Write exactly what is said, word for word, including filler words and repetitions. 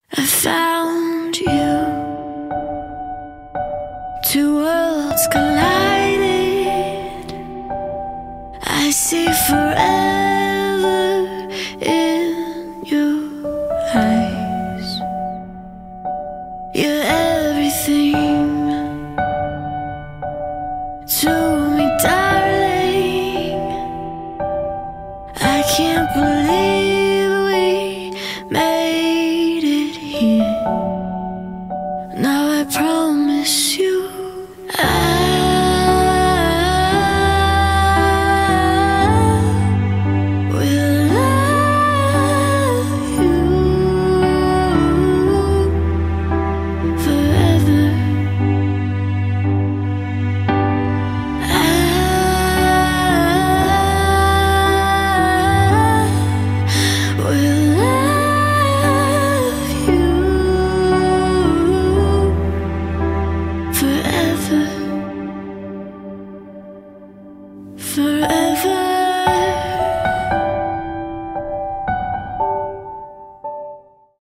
I found you. Two worlds collided. I see forever in your eyes. You're everything to me, darling. I can't believe we made it here. Now I promise you I will love you forever. I will love you forever, forever.